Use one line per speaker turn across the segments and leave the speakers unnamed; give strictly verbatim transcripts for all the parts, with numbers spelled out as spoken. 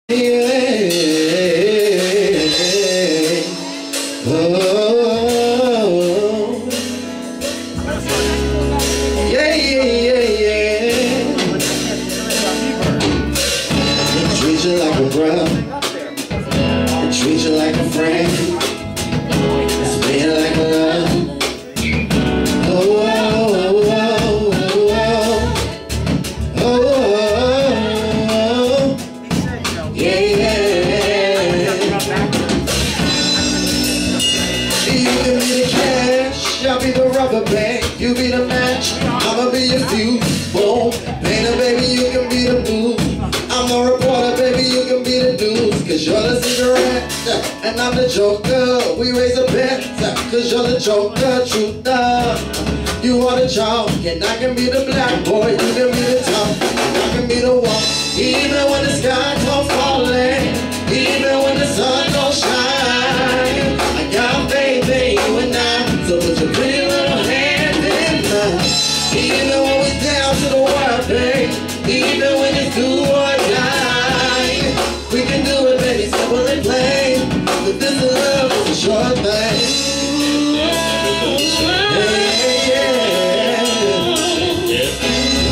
Yeah, yeah, yeah, yeah. Treat you like a brother, treat you like a friend, spin like a love. Oh, oh, oh, oh, oh, oh, yeah, yeah. You can be the cash, I'll be the rubber band. You be the match, I'ma be your fuse. Boom, painter, baby, you can be the blue. I'm the reporter, baby, you can be the news. Cause you're the cigarette, and I'm the joker. We raise a bet, cause you're the joker. Truth, you are the chalk, and I can be the black boy. You can be the top, and I can be the one. Even when the sky don't falling, even when the sun don't shine, I got baby, you and I. So put your pretty little hand in mine. Even when we're down to the wire, babe, even when it's do or die, we can do it, baby, simple and plain. But this love is a short thing. Hey, yeah. Oh.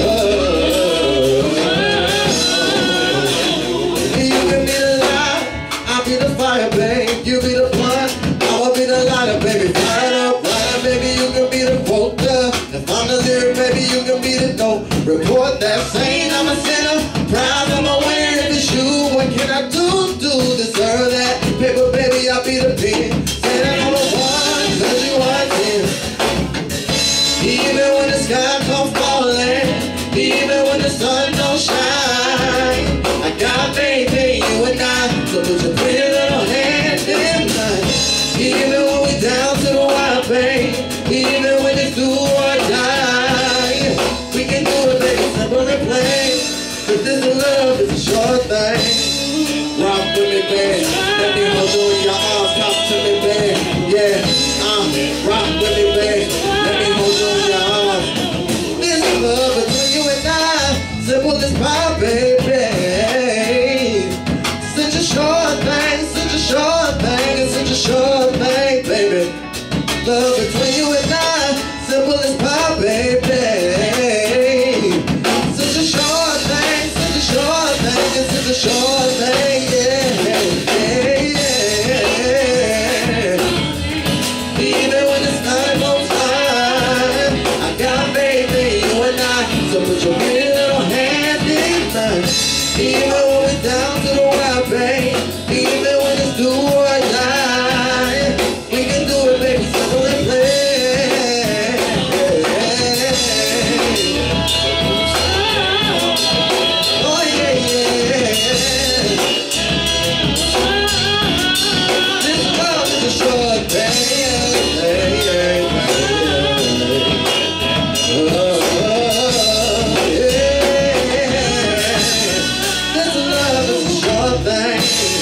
You can be the light, I'll be the fire, babe. You be the blunt, I'll be the lighter, baby. Fire up, fire, baby, you can be the quota. If I'm the lyric, baby, you can be the dope. Report that saying I'm a sinner, proud I'm a winner. If it's you, what can I do to deserve that? Paper, baby, I'll be the pen. Standing on the one, cause you are ten. Even when the sky comes falling, even when the sun don't shine, I got baby, you and I. So put your pretty little hand in mine. Even when we're down to the wire, babe, even when it's do or die, we can do it, baby, simple and plain. Cause this love is a short thing. Rock with me, babe. Let me hold you in your arms, talk to me, babe. Yeah, uh, rock with me, babe. Let me hold you in your arms. This love between you and I, simple as pie, baby. Such a short thing, such a short thing, it's such a short thing, baby. Love between you and I, simple as pie, baby. Such a short thing, such a short thing, it's such a short thing, yeah, yeah, yeah. Even when it's time goes time, I got baby, you and I. So put your pretty little hand in mine. Even when we're down to the wire, babe, even when it's do or die, we can do it, baby, simple and plain. Oh yeah, yeah. This love is a short thing. Oh, yeah. This love is a short thing.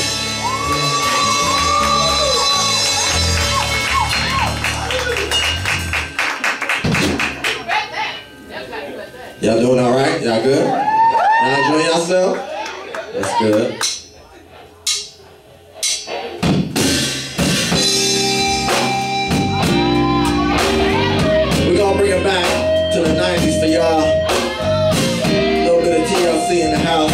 Y'all doing all right? Y'all good? Y'all enjoying yourself? That's good. We're gonna bring it back to the nineties for y'all. A little bit of T L C in the house.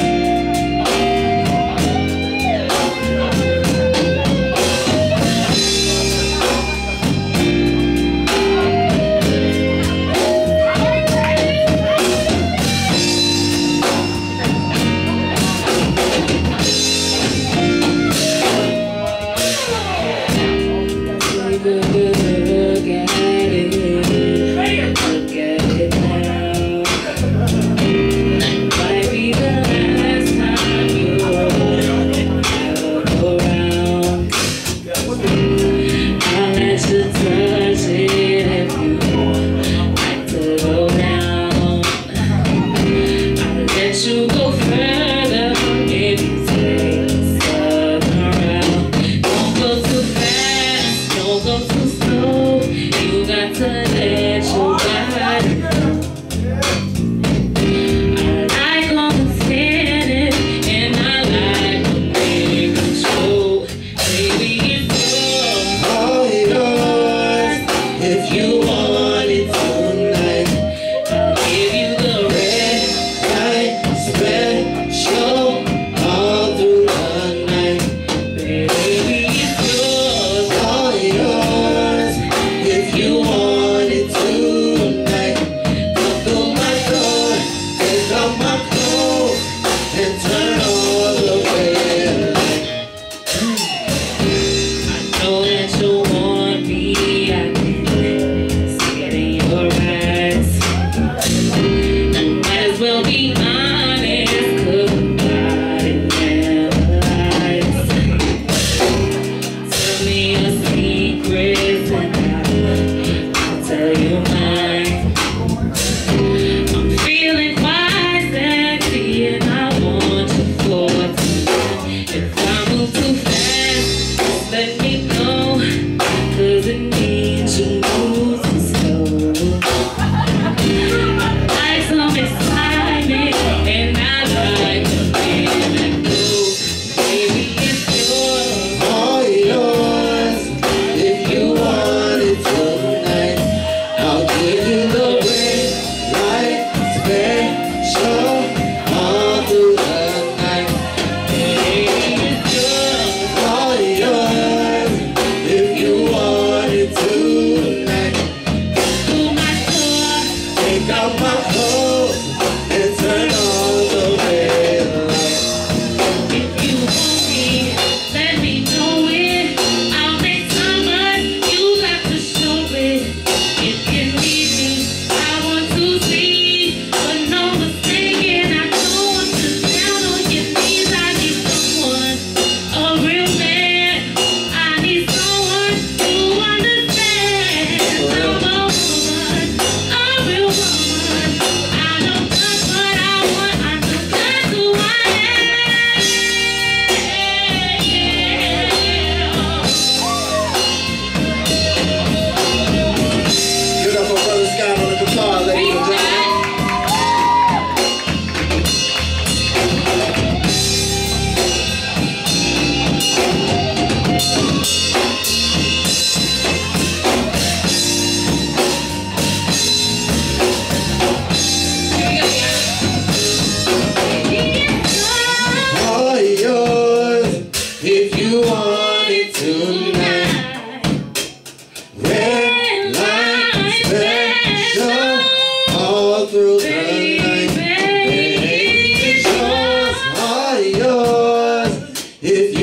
If